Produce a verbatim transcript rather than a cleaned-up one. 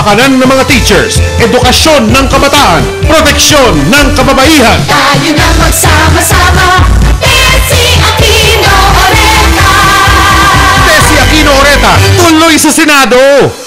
kapakanan ng mga teachers, edukasyon ng kabataan, proteksyon ng kababaihan. Tayo na magsama-sama, Tessie Aquino Oreta! Tessie Aquino Oreta, tuloy sa Senado!